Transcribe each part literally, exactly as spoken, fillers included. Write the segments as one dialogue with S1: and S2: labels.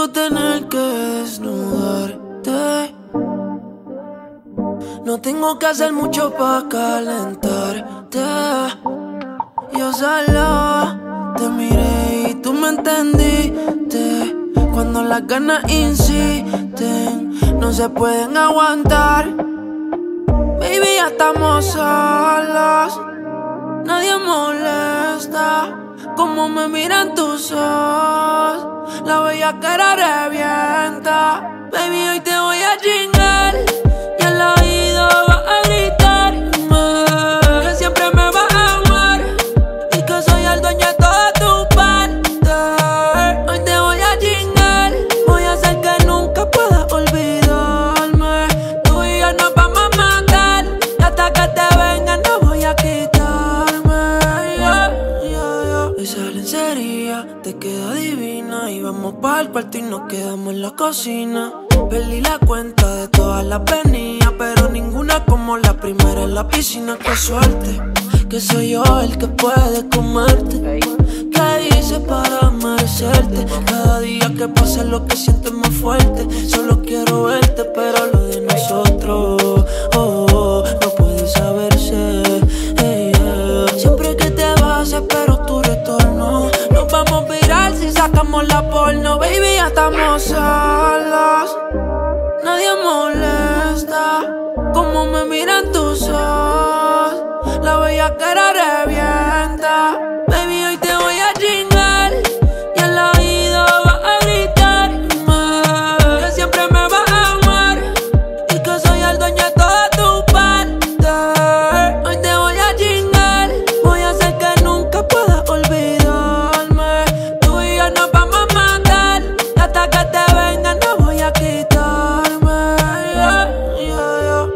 S1: rico tener que desnudarte. No tengo que hacer mucho pa' calentarte. Yo solo te miré y tú me entendiste. Cuando las ganas insisten, no se pueden aguantar. Baby, ya estamos solos, nadie molesta. Como me miran tus ojos, la bellaquera revienta. Baby, hoy te voy a chingar y al oído vas a gritarme que siempre me vas a amar y que soy el dueño de toda tu parte. Hoy te voy a chingar, voy a hacer que nunca puedas olvidarme. Tú y yo nos vamos a matar y hasta que te venga no voy a quitarme. Yeah, yeah, yeah. Esa lencería te queda divina y vamos pa'l cuarto y nos quedamos en la cocina. Perdí la cuenta de todas las venidas, pero ninguna como la primera en la piscina. Qué suerte, que soy yo el que puede comerte. ¿Qué hice para merecerte? Cada día que pasa lo que siento es más fuerte. Solo quiero verte, pero lo de nosotros oh, oh, no puede saberse. Hey, yeah. Siempre que te vas espero tu retorno. Nos vamos a virar si sacamos la porno. Baby, ya estamos solos, nadie molesta. Como me miran tus ojos, la bellaquera revienta. Baby, hoy te voy a chingar y al oído vas a gritarme que siempre me vas a amar y que soy el dueño de toda tu parte. Hoy te voy a chingar, voy a hacer que nunca puedas olvidarme. Tú y yo nos vamos a matar y hasta que te venga no voy a quitarme. Yeah, yeah, yeah.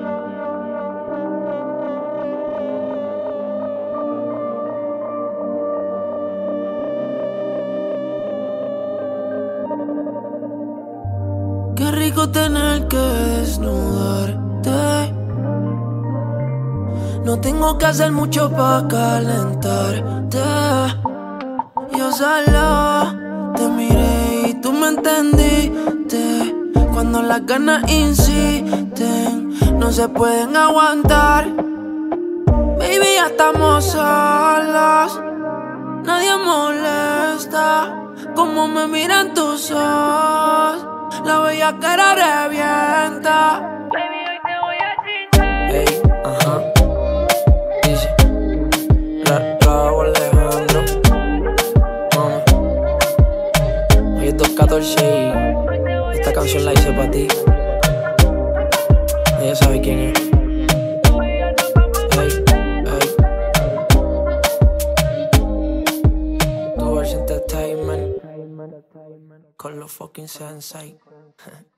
S1: Qué rico tener que desnudarte. No tengo que hacer mucho pa' calentarte. Yo solo te miré y tú me entendiste. Cuando las ganas insisten, no se pueden aguantar. Baby, ya estamos solos, nadie molesta. Como me miran tus ojos, la bellaquera revienta. Baby, hoy te voy a chingar. Ey, ajá. Dice Ra Raúl Alejandro. Mama. Hoy es dos catorce y esta canción la hice pa' ti. Ella sabe quién es. Ey, ey. Tu Entertainment con los fucking Sensei.